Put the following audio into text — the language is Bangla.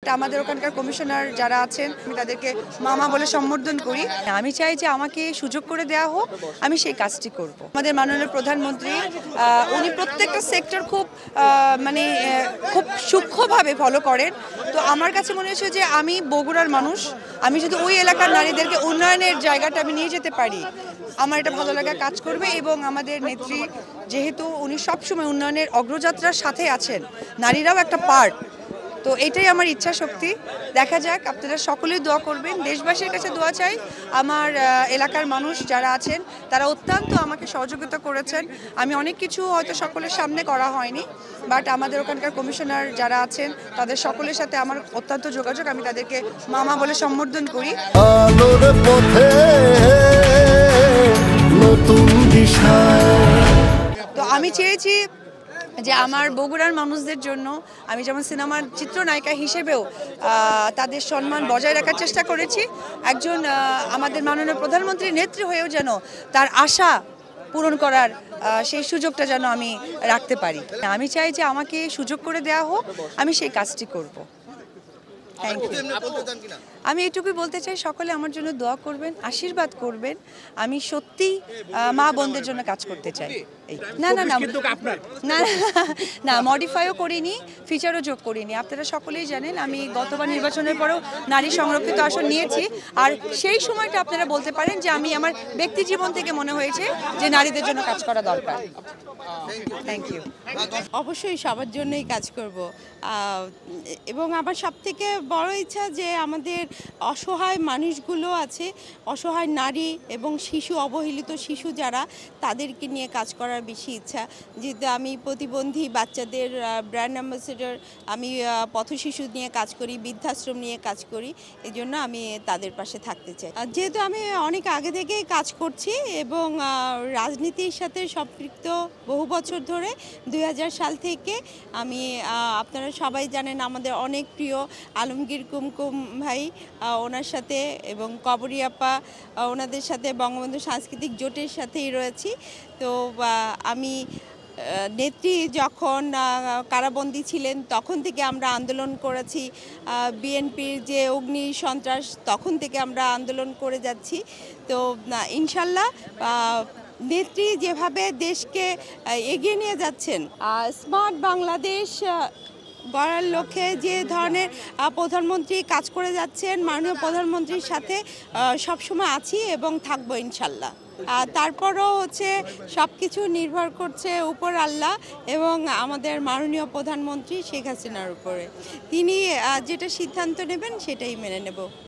আমাদের ওখানকার কমিশনার যারা আছেন আমি তাদেরকে মামা বলে সম্বোধন করি। আমি চাই যে আমাকে সুযোগ করে দেওয়া হোক, আমি সেই কাজটি করব। আমাদের মাননীয় প্রধানমন্ত্রী উনি প্রত্যেকটা সেক্টর খুব সূক্ষ্মভাবে ফলো করেন। তো আমার কাছে মনে হচ্ছে যে আমি বগুড়ার মানুষ, আমি যদি ওই এলাকার নারীদেরকে উন্নয়নের জায়গাটা আমি নিয়ে যেতে পারি, আমার এটা ভালো লাগা কাজ করবে। এবং আমাদের নেত্রী যেহেতু উনি সবসময় উন্নয়নের অগ্রযাত্রার সাথে আছেন, নারীরাও একটা পার্ট, তো এটাই আমার ইচ্ছা শক্তি। দেখা যাক, আপনারা সকলেই দোয়া করবেন, দেশবাসীর কাছে দোয়া চাই। আমার এলাকার মানুষ যারা আছেন তারা অত্যন্ত আমাকে সহযোগিতা করেছেন। আমি অনেক কিছু হয়তো সকলের সামনে করা হয়নি, বাট আমাদের ওখানকার কমিশনার যারা আছেন তাদের সকলের সাথে আমার অত্যন্ত যোগাযোগ, আমি তাদেরকে মামা বলে সম্বোধন করি। আলোর পথে নতুন দিশা। তো আমি চেয়েছি যে আমার বগুড়ার মানুষদের জন্য আমি যেমন সিনেমার চিত্রনায়িকা হিসেবেও তাদের সম্মান বজায় রাখার চেষ্টা করেছি, একজন আমাদের মাননীয় প্রধানমন্ত্রীর নেত্রী হয়েও যেন তার আশা পূরণ করার সেই সুযোগটা যেন আমি রাখতে পারি। আমি চাই যে আমাকে সুযোগ করে দেওয়া হোক, আমি সেই কাজটি করব। Thank you. আমি এটুকুই বলতে চাই, সকলে আমার জন্য দোয়া করবেন, আশীর্বাদ করবেন। আমি সত্যি মা বোনদের জন্য কাজ করতে চাই। না না না না না, মডিফাইও করিনি, ফিচারও যোগ করিনি। আপনারা সকলেই জানেন আমি গতবার নির্বাচনের পরেও নারী সংরক্ষিত আসন নিয়েছি, আর সেই সময়টা আপনারা বলতে পারেন যে আমি আমার ব্যক্তি জীবন থেকে মনে হয়েছে যে নারীদের জন্য কাজ করা দরকার। Thank you. অবশ্যই সবার জন্যই কাজ করব, এবং আমার সবথেকে বড় ইচ্ছা যে আমাদের অসহায় মানুষগুলো আছে, অসহায় নারী এবং শিশু, অবহেলিত শিশু যারা, তাদেরকে নিয়ে কাজ করার বেশি ইচ্ছা। যেহেতু আমি প্রতিবন্ধী বাচ্চাদের ব্র্যান্ড অ্যাম্বাসেডর, আমি পথশিশু নিয়ে কাজ করি, বৃদ্ধাশ্রম নিয়ে কাজ করি, এই জন্য আমি তাদের পাশে থাকতে চাই। যেহেতু আমি অনেক আগে থেকেই কাজ করছি এবং রাজনীতির সাথে সম্পৃক্ত বহু বছর ধরে, 2000 সাল থেকে আমি, আপনারা সবাই জানেন আমাদের অনেক প্রিয় আলমগীর কুমকুম ভাই, ওনার সাথে এবং কবরী আপা, ওনাদের সাথে বঙ্গবন্ধু সাংস্কৃতিক জোটের সাথেই রয়েছি। তো আমি নেত্রী যখন কারাবন্দী ছিলেন তখন থেকে আমরা আন্দোলন করেছি, বিএনপির যে অগ্নি সন্ত্রাস তখন থেকে আমরা আন্দোলন করে যাচ্ছি। তো ইনশাল্লাহ নেত্রী যেভাবে দেশকে এগিয়ে নিয়ে যাচ্ছেন, স্মার্ট বাংলাদেশ গড়ার লক্ষ্যে যে ধরনের প্রধানমন্ত্রী কাজ করে যাচ্ছেন, মাননীয় প্রধানমন্ত্রীর সাথে সবসময় আছি এবং থাকবো ইনশাল্লাহ। তারপরও সব কিছু নির্ভর করছে উপর আল্লাহ এবং আমাদের মাননীয় প্রধানমন্ত্রী শেখ হাসিনার উপরে। তিনি যেটা সিদ্ধান্ত নেবেন সেটাই মেনে নেব।